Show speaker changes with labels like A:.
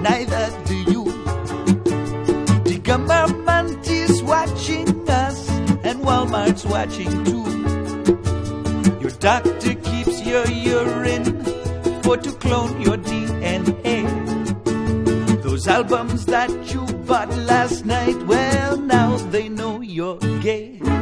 A: neither do you. The government is watching us, and Walmart's watching too. Your doctor keeps your urine for to clone your DNA. Those albums that you bought last night, well, now they know you're gay.